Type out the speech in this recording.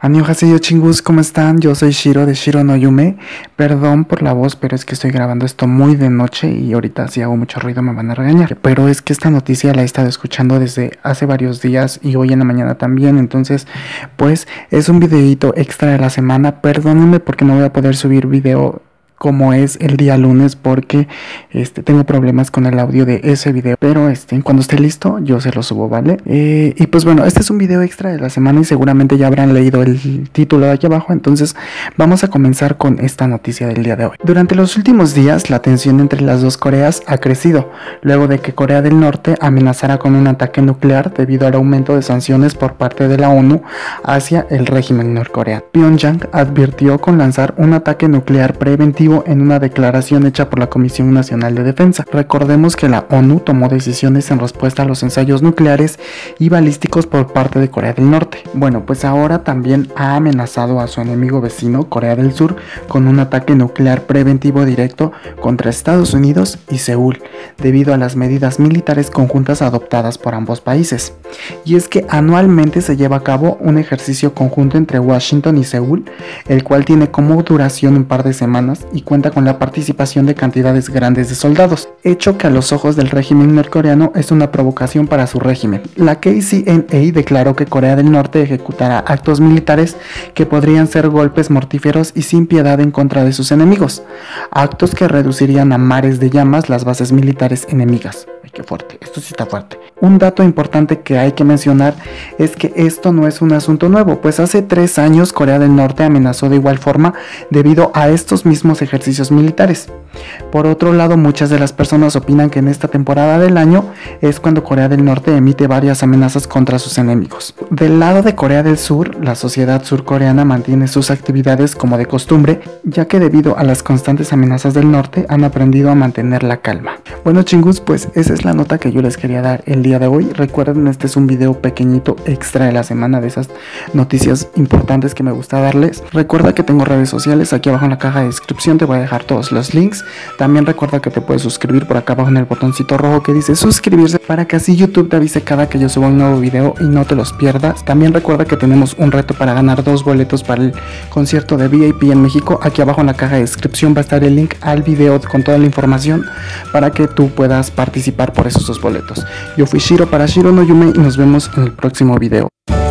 Annyeonghaseyo chingus, ¿cómo están? Yo soy Shiro de Shiro no Yume. Perdón por la voz, pero es que estoy grabando esto muy de noche y ahorita si hago mucho ruido me van a regañar. Pero es que esta noticia la he estado escuchando desde hace varios días y hoy en la mañana también. Entonces, pues es un videito extra de la semana. Perdónenme porque no voy a poder subir video como es el día lunes porque tengo problemas con el audio de ese video, pero cuando esté listo yo se lo subo, ¿vale? Y pues bueno, este es un video extra de la semana y seguramente ya habrán leído el título de aquí abajo, entonces vamos a comenzar con esta noticia del día de hoy. Durante los últimos días la tensión entre las dos Coreas ha crecido, luego de que Corea del Norte amenazara con un ataque nuclear debido al aumento de sanciones por parte de la ONU hacia el régimen norcoreano. Pyongyang advirtió con lanzar un ataque nuclear preventivo en una declaración hecha por la Comisión Nacional de Defensa. Recordemos que la ONU tomó decisiones en respuesta a los ensayos nucleares y balísticos por parte de Corea del Norte. Bueno, pues ahora también ha amenazado a su enemigo vecino, Corea del Sur, con un ataque nuclear preventivo directo contra Estados Unidos y Seúl, debido a las medidas militares conjuntas adoptadas por ambos países. Y es que anualmente se lleva a cabo un ejercicio conjunto entre Washington y Seúl, el cual tiene como duración un par de semanas y cuenta con la participación de cantidades grandes de soldados, hecho que a los ojos del régimen norcoreano es una provocación para su régimen. La KCNA declaró que Corea del Norte ejecutará actos militares que podrían ser golpes mortíferos y sin piedad en contra de sus enemigos, actos que reducirían a mares de llamas las bases militares enemigas. Ay, qué fuerte, esto sí está fuerte. Un dato importante que hay que mencionar es que esto no es un asunto nuevo, pues hace 3 años Corea del Norte amenazó de igual forma debido a estos mismos ejercicios militares. Por otro lado, muchas de las personas opinan que en esta temporada del año es cuando Corea del Norte emite varias amenazas contra sus enemigos. Del lado de Corea del Sur, la sociedad surcoreana mantiene sus actividades como de costumbre, ya que debido a las constantes amenazas del norte han aprendido a mantener la calma. Bueno chingus, pues esa es la nota que yo les quería dar el día de hoy. Recuerden, este es un video pequeñito extra de la semana, de esas noticias importantes que me gusta darles. Recuerda que tengo redes sociales, aquí abajo en la caja de descripción te voy a dejar todos los links. También recuerda que te puedes suscribir por acá abajo en el botoncito rojo que dice suscribirse, para que así YouTube te avise cada que yo suba un nuevo video y no te los pierdas. También recuerda que tenemos un reto para ganar 2 boletos para el concierto de VIP en México. Aquí abajo en la caja de descripción va a estar el link al video con toda la información para que tú puedas participar por esos 2 boletos. Yo fui Shiro para Shiro no Yume y nos vemos en el próximo video.